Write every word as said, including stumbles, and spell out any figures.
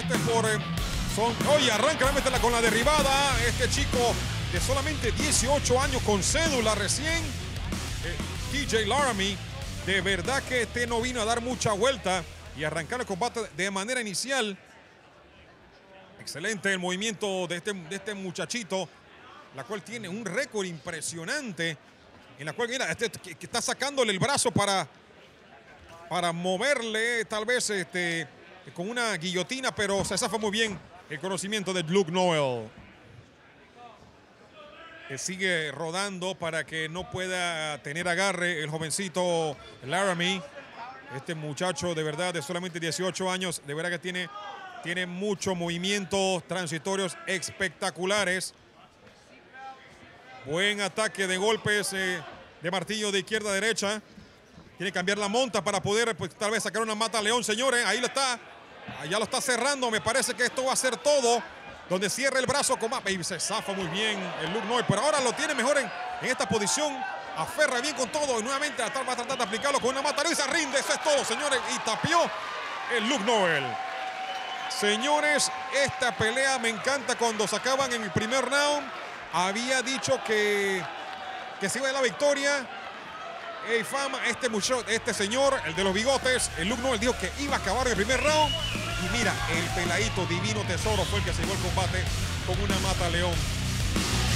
Este por... Eh, son, oye, arranca, métela con la derribada. Este chico de solamente dieciocho años con cédula recién. Eh, T J Laramie. De verdad que este no vino a dar mucha vuelta y arrancar el combate de manera inicial. Excelente el movimiento de este, de este muchachito, la cual tiene un récord impresionante. En la cual, mira, este, que, que está sacándole el brazo para, para moverle, tal vez este, con una guillotina, pero se zafa muy bien el conocimiento de Luke Noel. Que sigue rodando para que no pueda tener agarre el jovencito Laramie. Este muchacho de verdad de solamente dieciocho años, de verdad que tiene, tiene muchos movimientos transitorios espectaculares. Buen ataque de golpes eh, de martillo de izquierda a derecha. Tiene que cambiar la monta para poder pues, tal vez sacar una mata a León, señores. Ahí lo está, ya lo está cerrando. Me parece que esto va a ser todo. Donde cierra el brazo con más. Y se zafa muy bien el Luke Noel. Pero ahora lo tiene mejor en, en esta posición. Aferra bien con todo. Y nuevamente va a tratar de aplicarlo con una mata. Y se rinde. Eso es todo, señores. Y tapió el Luke Noel. Señores, esta pelea me encanta cuando sacaban en el primer round. Había dicho que, que se iba a la victoria. Hey, fama, este muchacho, este señor, el de los bigotes, el Luke Noel dijo que iba a acabar el primer round. Y mira, el peladito Divino Tesoro fue el que se llevó el combate con una mata león.